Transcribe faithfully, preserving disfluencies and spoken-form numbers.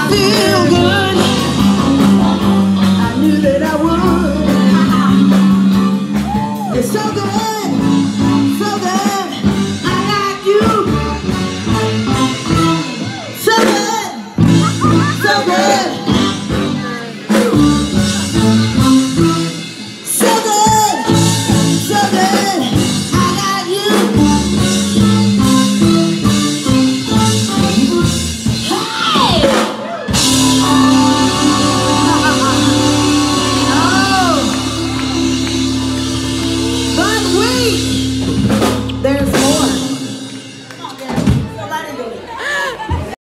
feel good. I knew that I would. It's so good.